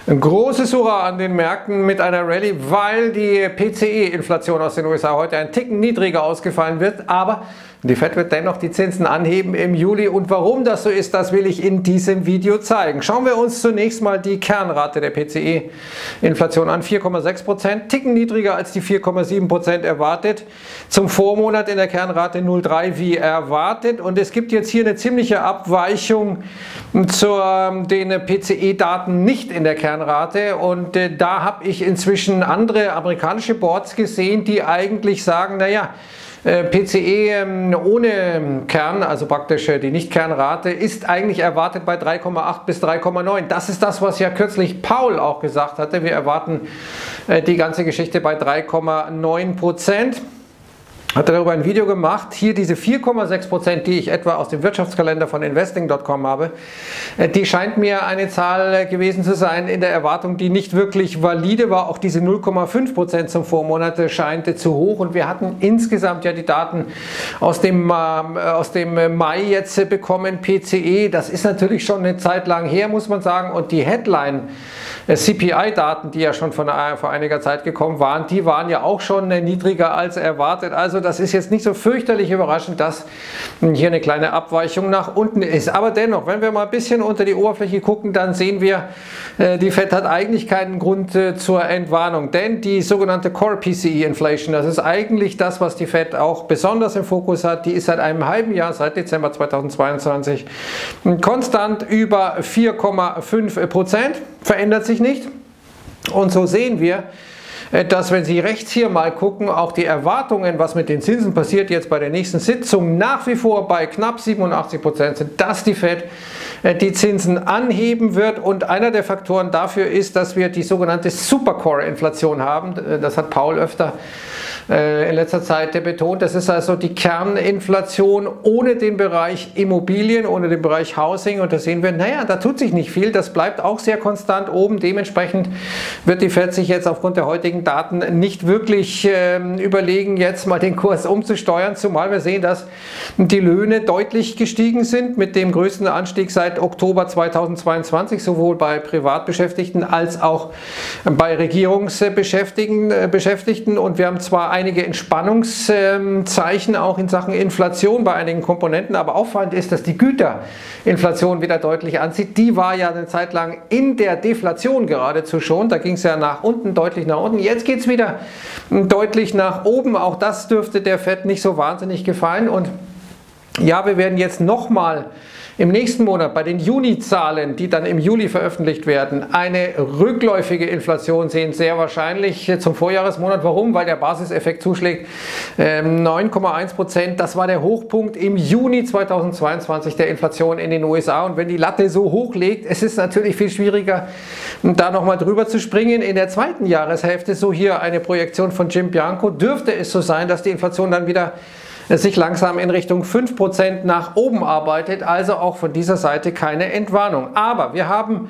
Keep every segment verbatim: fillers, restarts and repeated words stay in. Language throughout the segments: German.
Ein großes Hurra an den Märkten mit einer Rallye, weil die P C E-Inflation aus den U S A heute ein Ticken niedriger ausgefallen wird, aber die Fed wird dennoch die Zinsen anheben im Juli und warum das so ist, das will ich in diesem Video zeigen. Schauen wir uns zunächst mal die Kernrate der P C E-Inflation an, vier Komma sechs Prozent, Ticken niedriger als die vier Komma sieben Prozent erwartet. Zum Vormonat in der Kernrate null Komma drei wie erwartet und es gibt jetzt hier eine ziemliche Abweichung zu den P C E-Daten nicht in der Kernrate und äh, da habe ich inzwischen andere amerikanische Boards gesehen, die eigentlich sagen, naja, P C E ohne Kern, also praktisch die Nicht-Kernrate, ist eigentlich erwartet bei drei Komma acht bis drei Komma neun. Das ist das, was ja kürzlich Paul auch gesagt hatte. Wir erwarten die ganze Geschichte bei drei Komma neun Prozent. Hat darüber ein Video gemacht. Hier diese vier Komma sechs Prozent, die ich etwa aus dem Wirtschaftskalender von investing Punkt com habe, die scheint mir eine Zahl gewesen zu sein in der Erwartung, die nicht wirklich valide war. Auch diese null Komma fünf Prozent zum Vormonat scheint zu hoch und wir hatten insgesamt ja die Daten aus dem, äh, aus dem Mai jetzt bekommen, P C E. Das ist natürlich schon eine Zeit lang her, muss man sagen, und die Headline C P I-Daten, die ja schon von, vor einiger Zeit gekommen waren, die waren ja auch schon niedriger als erwartet. Also das ist jetzt nicht so fürchterlich überraschend, dass hier eine kleine Abweichung nach unten ist. Aber dennoch, wenn wir mal ein bisschen unter die Oberfläche gucken, dann sehen wir, die Fed hat eigentlich keinen Grund zur Entwarnung. Denn die sogenannte Core P C E-Inflation, das ist eigentlich das, was die Fed auch besonders im Fokus hat, die ist seit einem halben Jahr, seit Dezember zweitausendzweiundzwanzig, konstant über vier Komma fünf Prozent, verändert sich nicht. Und so sehen wir, dass, wenn Sie rechts hier mal gucken, auch die Erwartungen, was mit den Zinsen passiert jetzt bei der nächsten Sitzung, nach wie vor bei knapp siebenundachtzig Prozent sind, dass die Fed die Zinsen anheben wird. Und einer der Faktoren dafür ist, dass wir die sogenannte Supercore-Inflation haben. Das hat Paul öfter in letzter Zeit betont. Das ist also die Kerninflation ohne den Bereich Immobilien, ohne den Bereich Housing. Und da sehen wir, naja, da tut sich nicht viel. Das bleibt auch sehr konstant oben. Dementsprechend wird die Fed sich jetzt aufgrund der heutigen Daten nicht wirklich äh, überlegen, jetzt mal den Kurs umzusteuern, zumal wir sehen, dass die Löhne deutlich gestiegen sind, mit dem größten Anstieg seit Oktober zweitausendzweiundzwanzig, sowohl bei Privatbeschäftigten als auch bei Regierungsbeschäftigten. Äh, Beschäftigten. Und wir haben zwar einige Entspannungszeichen auch in Sachen Inflation bei einigen Komponenten, aber auffallend ist, dass die Güterinflation wieder deutlich anzieht. Die war ja eine Zeit lang in der Deflation geradezu schon, da ging es ja nach unten, deutlich nach unten. Jetzt geht es wieder deutlich nach oben. Auch das dürfte der Fed nicht so wahnsinnig gefallen. Und ja, wir werden jetzt nochmal im nächsten Monat bei den Juni-Zahlen, die dann im Juli veröffentlicht werden, eine rückläufige Inflation sehen, sehr wahrscheinlich zum Vorjahresmonat. Warum? Weil der Basiseffekt zuschlägt. neun Komma eins Prozent, das war der Hochpunkt im Juni zweitausendzweiundzwanzig der Inflation in den U S A. Und wenn die Latte so hoch liegt, es ist natürlich viel schwieriger, da nochmal drüber zu springen. In der zweiten Jahreshälfte, so hier eine Projektion von Jim Bianco, dürfte es so sein, dass die Inflation dann wieder sich langsam in Richtung fünf Prozent nach oben arbeitet, also auch von dieser Seite keine Entwarnung. Aber wir haben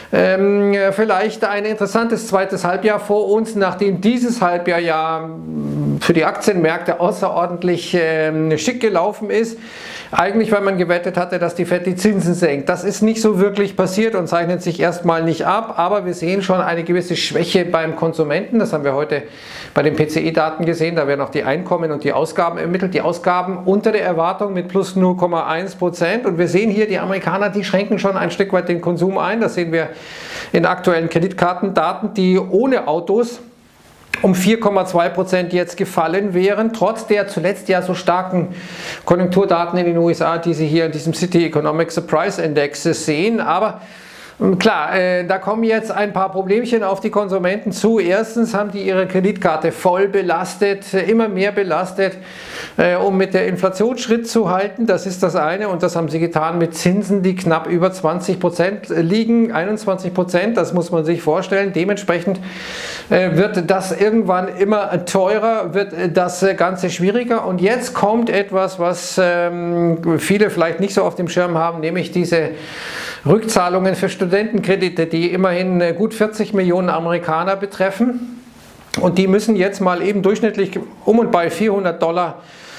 ähm, vielleicht ein interessantes zweites Halbjahr vor uns, nachdem dieses Halbjahr ja für die Aktienmärkte außerordentlich ähm, schick gelaufen ist. Eigentlich, weil man gewettet hatte, dass die Fed die Zinsen senkt. Das ist nicht so wirklich passiert und zeichnet sich erstmal nicht ab, aber wir sehen schon eine gewisse Schwäche beim Konsumenten. Das haben wir heute bei den P C E-Daten gesehen. Da werden auch die Einkommen und die Ausgaben ermittelt. Die Ausgaben unter der Erwartung mit plus null Komma eins Prozent. Und wir sehen hier, die Amerikaner, die schränken schon ein Stück weit den Konsum ein. Das sehen wir in aktuellen Kreditkartendaten, die ohne Autos um vier Komma zwei Prozent jetzt gefallen wären, trotz der zuletzt ja so starken Konjunkturdaten in den U S A, die Sie hier in diesem City Economic Surprise Index sehen. Aber klar, äh, da kommen jetzt ein paar Problemchen auf die Konsumenten zu. Erstens haben die ihre Kreditkarte voll belastet, äh, immer mehr belastet, äh, um mit der Inflation Schritt zu halten. Das ist das eine und das haben sie getan mit Zinsen, die knapp über zwanzig Prozent liegen, einundzwanzig Prozent, das muss man sich vorstellen. Dementsprechend äh, wird das irgendwann immer teurer, wird äh, das Ganze schwieriger. Und jetzt kommt etwas, was ähm, viele vielleicht nicht so auf dem Schirm haben, nämlich diese Rückzahlungen für Studentenkredite, die immerhin gut vierzig Millionen Amerikaner betreffen. Und die müssen jetzt mal eben durchschnittlich um und bei vierhundert Dollar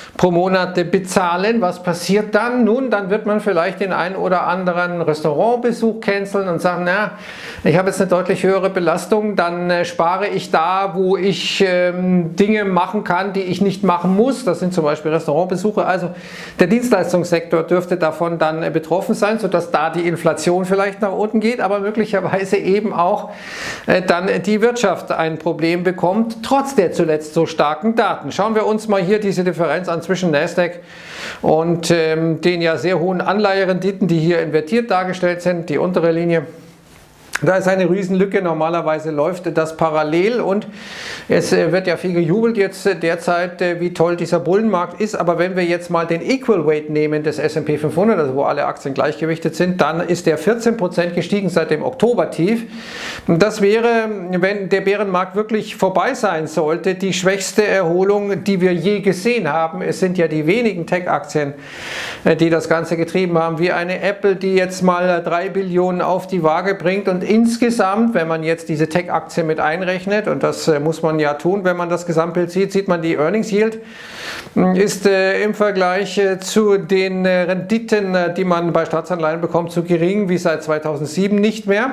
pro Monat bezahlen. Was passiert dann? Nun, dann wird man vielleicht den einen oder anderen Restaurantbesuch canceln und sagen, na, ich habe jetzt eine deutlich höhere Belastung, dann äh, spare ich da, wo ich ähm, Dinge machen kann, die ich nicht machen muss. Das sind zum Beispiel Restaurantbesuche. Also der Dienstleistungssektor dürfte davon dann äh, betroffen sein, sodass da die Inflation vielleicht nach unten geht, aber möglicherweise eben auch äh, dann die Wirtschaft ein Problem bekommt, trotz der zuletzt so starken Daten. Schauen wir uns mal hier diese Differenz an zwischen Nasdaq und ähm, den ja sehr hohen Anleiherenditen, die hier invertiert dargestellt sind, die untere Linie. Da ist eine Riesenlücke, normalerweise läuft das parallel und es wird ja viel gejubelt jetzt derzeit, wie toll dieser Bullenmarkt ist, aber wenn wir jetzt mal den Equal Weight nehmen des S und P fünfhundert, also wo alle Aktien gleichgewichtet sind, dann ist der vierzehn Prozent gestiegen seit dem Oktober-Tief. Das wäre, wenn der Bärenmarkt wirklich vorbei sein sollte, die schwächste Erholung, die wir je gesehen haben. Es sind ja die wenigen Tech-Aktien, die das Ganze getrieben haben, wie eine Apple, die jetzt mal drei Billionen auf die Waage bringt und insgesamt, wenn man jetzt diese Tech-Aktien mit einrechnet, und das äh, muss man ja tun, wenn man das Gesamtbild sieht, sieht man die Earnings Yield, ist äh, im Vergleich äh, zu den äh, Renditen, äh, die man bei Staatsanleihen bekommt, so gering wie seit zweitausendsieben nicht mehr.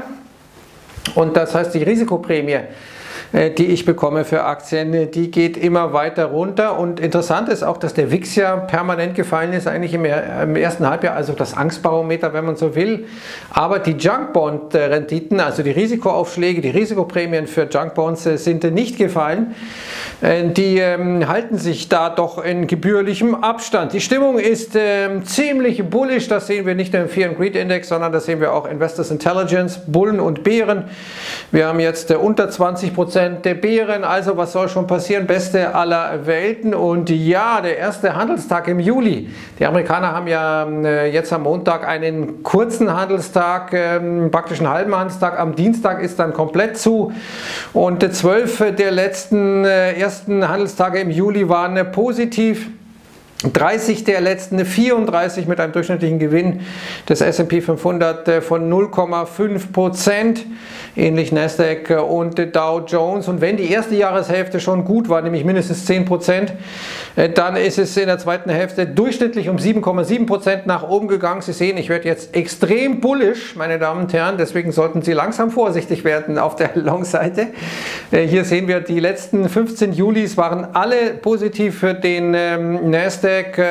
Und das heißt, die Risikoprämie, die ich bekomme für Aktien, die geht immer weiter runter. Und interessant ist auch, dass der W I X ja permanent gefallen ist, eigentlich im, im ersten Halbjahr, also das Angstbarometer, wenn man so will. Aber die Junk-Bond-Renditen, also die Risikoaufschläge, die Risikoprämien für Junk-Bonds sind nicht gefallen. Die ähm, halten sich da doch in gebührlichem Abstand. Die Stimmung ist ähm, ziemlich bullish, das sehen wir nicht nur im Fear and Greed Index, sondern das sehen wir auch Investors Intelligence, Bullen und Bären. Wir haben jetzt äh, unter zwanzig Prozent der Bären, also was soll schon passieren? Beste aller Welten. Und ja, der erste Handelstag im Juli. Die Amerikaner haben ja äh, jetzt am Montag einen kurzen Handelstag, äh, praktisch einen halben Handelstag. Am Dienstag ist dann komplett zu. Und äh, zwölf der letzten äh, ersten Handelstage im Juli waren äh, positiv. dreißig der letzten vierunddreißig mit einem durchschnittlichen Gewinn des S und P fünfhundert von null Komma fünf Prozent, ähnlich Nasdaq und Dow Jones. Und wenn die erste Jahreshälfte schon gut war, nämlich mindestens zehn Prozent, dann ist es in der zweiten Hälfte durchschnittlich um sieben Komma sieben Prozent nach oben gegangen. Sie sehen, ich werde jetzt extrem bullish, meine Damen und Herren, deswegen sollten Sie langsam vorsichtig werden auf der Long-Seite. Hier sehen wir, die letzten fünfzehn Julis waren alle positiv für den Nasdaq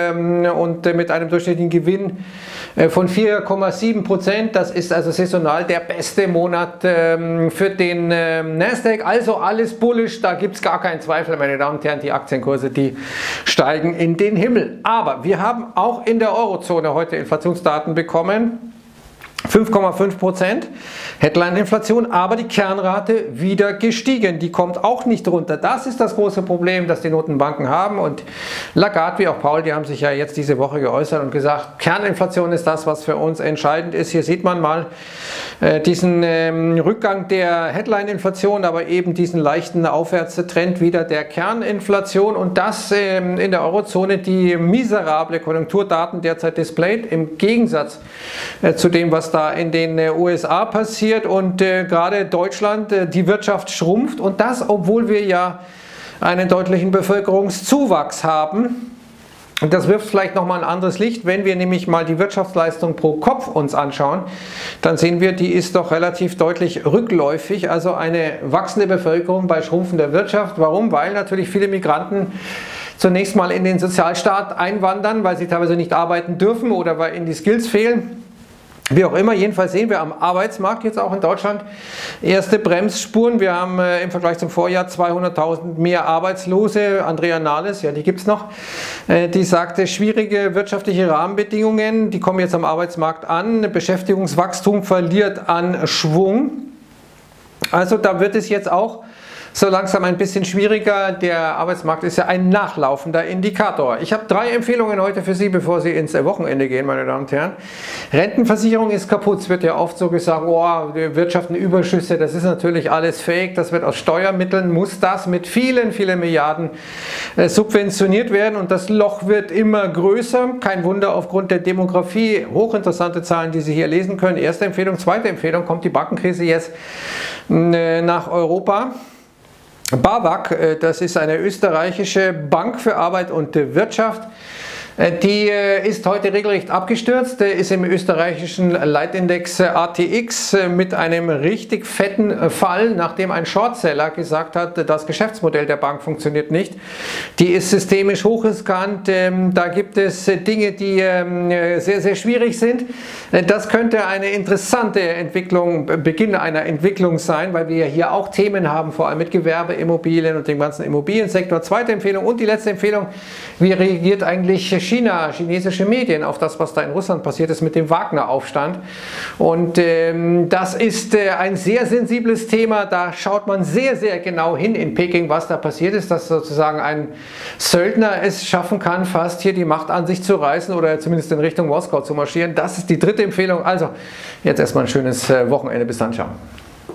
und mit einem durchschnittlichen Gewinn von vier Komma sieben Prozent. Das ist also saisonal der beste Monat für den Nasdaq. Also alles bullish, da gibt es gar keinen Zweifel, meine Damen und Herren. Die Aktienkurse, die steigen in den Himmel. Aber wir haben auch in der Eurozone heute Inflationsdaten bekommen. fünf Komma fünf Prozent Headline-Inflation, aber die Kernrate wieder gestiegen. Die kommt auch nicht runter. Das ist das große Problem, das die Notenbanken haben. Und Lagarde wie auch Paul, die haben sich ja jetzt diese Woche geäußert und gesagt, Kerninflation ist das, was für uns entscheidend ist. Hier sieht man mal äh, diesen ähm, Rückgang der Headline-Inflation, aber eben diesen leichten Aufwärtstrend wieder der Kerninflation. Und das ähm, in der Eurozone die miserable Konjunkturdaten derzeit displayed, im Gegensatz äh, zu dem, was da in den äh, U S A passiert. Und äh, gerade Deutschland, äh, die Wirtschaft schrumpft und das, obwohl wir ja einen deutlichen Bevölkerungszuwachs haben. Und das wirft vielleicht nochmal ein anderes Licht. Wenn wir nämlich mal die Wirtschaftsleistung pro Kopf uns anschauen, dann sehen wir, die ist doch relativ deutlich rückläufig. Also eine wachsende Bevölkerung bei schrumpfender Wirtschaft. Warum? Weil natürlich viele Migranten zunächst mal in den Sozialstaat einwandern, weil sie teilweise nicht arbeiten dürfen oder weil ihnen die Skills fehlen. Wie auch immer, jedenfalls sehen wir am Arbeitsmarkt jetzt auch in Deutschland erste Bremsspuren. Wir haben äh, im Vergleich zum Vorjahr zweihunderttausend mehr Arbeitslose. Andrea Nahles, ja, die gibt es noch, äh, die sagte, schwierige wirtschaftliche Rahmenbedingungen, die kommen jetzt am Arbeitsmarkt an. Beschäftigungswachstum verliert an Schwung. Also da wird es jetzt auch so langsam ein bisschen schwieriger. Der Arbeitsmarkt ist ja ein nachlaufender Indikator. Ich habe drei Empfehlungen heute für Sie, bevor Sie ins Wochenende gehen, meine Damen und Herren. Rentenversicherung ist kaputt. Es wird ja oft so gesagt, oh, die wirtschaften Überschüsse, das ist natürlich alles fake, das wird aus Steuermitteln, muss das mit vielen, vielen Milliarden äh, subventioniert werden und das Loch wird immer größer. Kein Wunder aufgrund der Demografie. Hochinteressante Zahlen, die Sie hier lesen können. Erste Empfehlung. Zweite Empfehlung, kommt die Bankenkrise jetzt äh, nach Europa. BAWAG, das ist eine österreichische Bank für Arbeit und Wirtschaft. Die ist heute regelrecht abgestürzt, ist im österreichischen Leitindex A T X mit einem richtig fetten Fall, nachdem ein Shortseller gesagt hat, das Geschäftsmodell der Bank funktioniert nicht. Die ist systemisch hochriskant, da gibt es Dinge, die sehr, sehr schwierig sind. Das könnte eine interessante Entwicklung, Beginn einer Entwicklung sein, weil wir hier auch Themen haben, vor allem mit Gewerbeimmobilien und dem ganzen Immobiliensektor. Zweite Empfehlung und die letzte Empfehlung, wie reagiert eigentlich China, chinesische Medien auf das, was da in Russland passiert ist mit dem Wagner-Aufstand. Und ähm, das ist äh, ein sehr sensibles Thema, da schaut man sehr, sehr genau hin in Peking, was da passiert ist, dass sozusagen ein Söldner es schaffen kann, fast hier die Macht an sich zu reißen oder zumindest in Richtung Moskau zu marschieren. Das ist die dritte Empfehlung. Also jetzt erstmal ein schönes Wochenende. Bis dann, ciao.